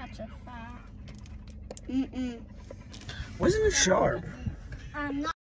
That's a fact. Wasn't it sharp? I'm not.